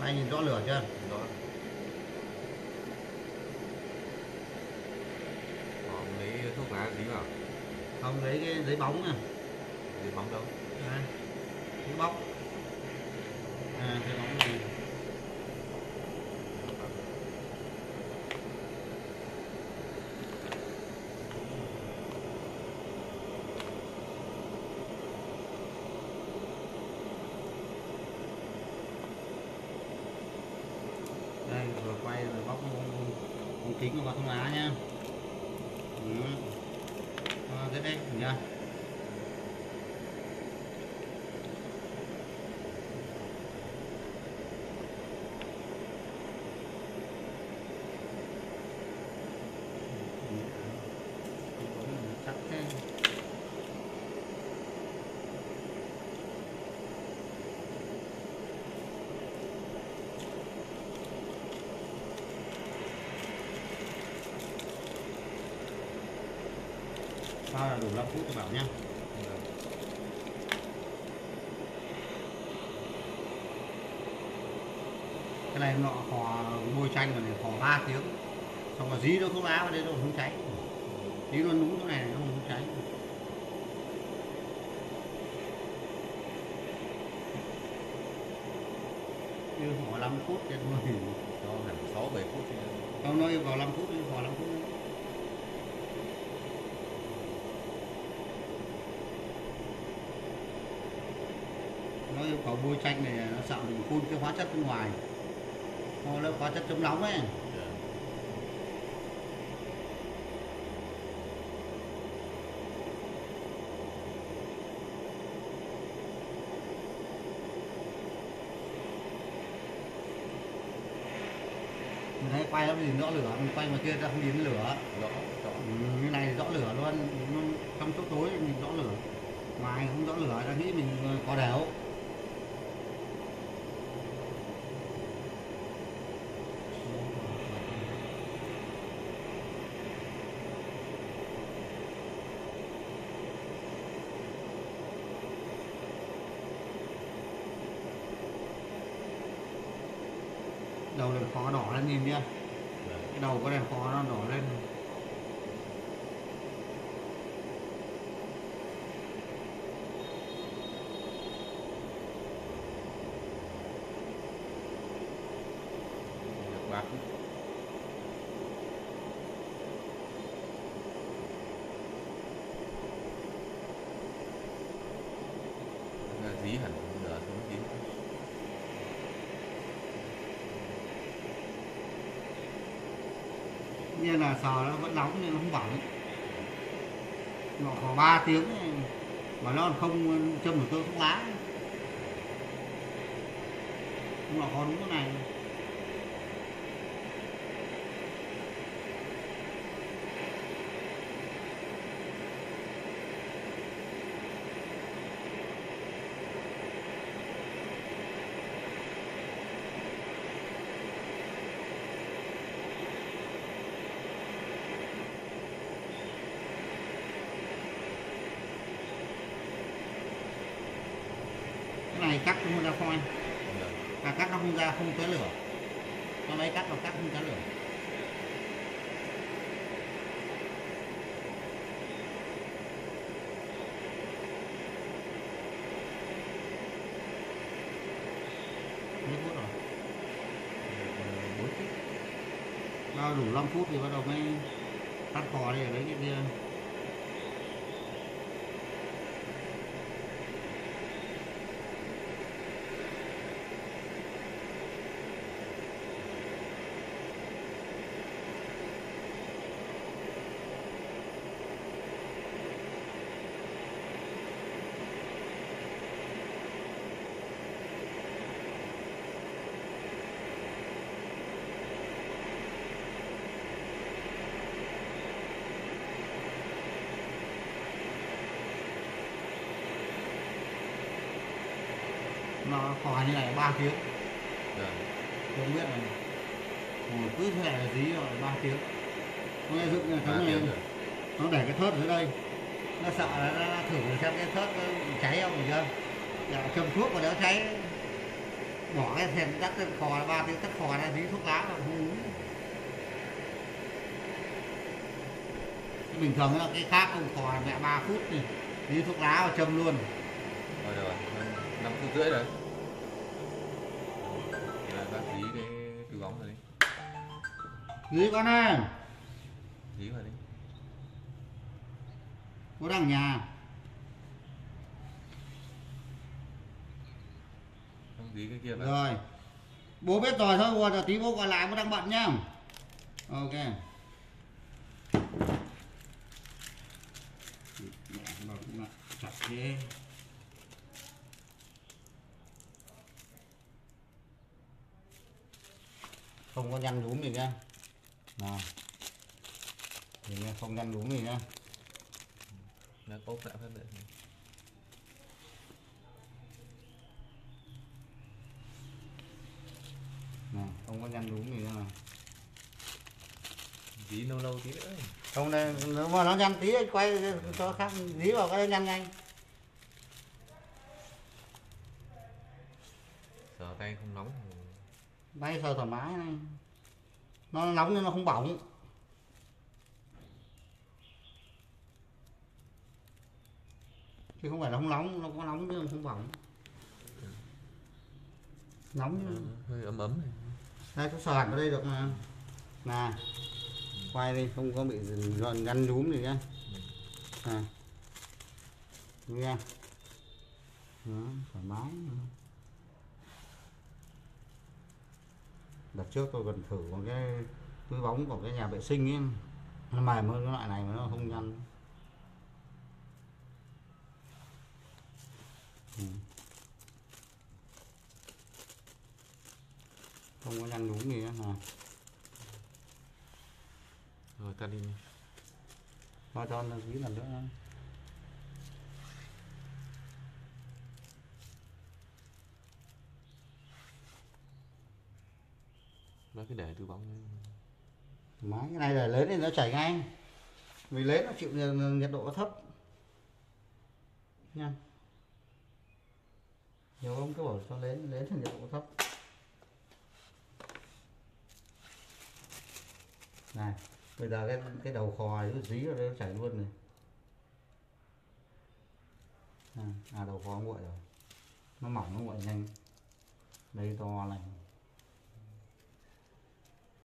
Anh nhìn rõ lửa chưa? Rõ. Còn lấy thuốc lá tí vào. Không, lấy cái giấy bóng nè. Giấy bóng đâu? Đây. Giấy bóng. Giấy bóng gì? Đây, vừa quay rồi bóc ống kính vào thông lá nhá. Thế đây nhá. Chắc thế. Sao là đủ 5 phút cho bảo nhá. Cái này nọ khò bôi chanh rồi này khò 3 tiếng. Xong rồi dí nó thuốc lá vào đây nó không cháy. Dí nó đúng chỗ này nó không cháy. Như khò 5 phút cho thôi. Cho hẳn 6-7 phút. Không, nó yêu cầu 5 phút, khò 5 phút. Nó yêu cầu bôi chanh này nó sợ mình phun cái hóa chất bên ngoài, nó hóa chất chống nóng ấy. Mình thấy quay nó nhìn rõ lửa, mình quay mà kia ra không nhìn lửa. Rõ. Như này rõ lửa luôn, trong chỗ tối nhìn rõ lửa, ngoài không rõ lửa, ta nghĩ mình có đều. Đầu đèn phó đỏ lên nhìn chưa? Cái đầu có đèn phó nó đỏ lên. Được 3 phút. Dí hẳn lửa xuống tí. Như là sờ nó vẫn nóng nhưng nó không bỏng. Nó có 3 tiếng ấy, mà nó không châm được cơ thuốc lá. Nhưng mà có đúng cái này. Cái này cắt không ra phoi, cắt nó không ra, không tới lửa. Nó lấy cắt vào cắt không tới lửa. Mấy phút rồi? 4 phút. Nó đủ 5 phút thì bắt đầu mới tắt khò đi, lấy cái kia. Nó khò như này 3 tiếng. Không biết này, cứ thế này là dí rồi 3 tiếng. Nó nghe dựng cái này, nó để cái thớt ở đây, nó sợ là nó thử xem cái thớt nó cháy không, được chưa? Dạ, châm thuốc mà đỡ cháy. bỏ cái thèm cắt cái khò 3 tiếng cắt khò ra tí thuốc lá là không uống. Bình thường là cái khác không khò mẹ 3 phút thì tí thuốc lá vào châm luôn. Rồi 5 phút rưỡi rồi. Là bác dí cái túi bóng rồi đi. Dí con ơi. Dí vào đi. Bố đang ở nhà. Không dí cái kia vào. Rồi. Bố biết rồi thôi, giờ tí bố gọi lại, bố đang bận nhá. Ok. Mẹ chặt thế. Không có nhăn nhúm gì nhá. Nào. Không nhăn nhúm gì nhá. Nó ốp lại phát nữa. Nào, không có nhăn nhúm gì nữa nào. Dí lâu lâu tí nữa. Không đây, nếu mà nó nhăn tí quay cho khác dí vào cái nhăn nhanh. Sờ tay không nóng. Tay sờ thoải mái này. Nó nóng nhưng nó không bỏng. Chứ không phải là không nóng, nó có nóng nhưng không bỏng. Nóng nhưng... hơi ấm ấm này. Đây, có sờ hẳn vào đây được mà. Nè. Quay đi, không có bị nhăn nhúm gì nhá. Nè. Nghe. Đó, thoải mái. Đợt trước tôi còn thử một cái túi bóng của cái nhà vệ sinh ấy, nó mềm hơn cái loại này mà nó không nhăn. Không có nhăn nhúm gì nữa nè. Rồi ta đi. Cho nó tí lần nữa. Nó cứ để túi bóng. Máy cái này để lấy thì nó chảy ngay. Vì lấy nó chịu nhiệt độ thấp. Nha. Nhiều ông cứ bảo cho lấy thì nhiệt độ thấp. Này, bây giờ cái đầu khò nó dí vào đây nó chảy luôn này. À đầu khò nguội rồi. Nó mỏng nó nguội nhanh. Đây to này.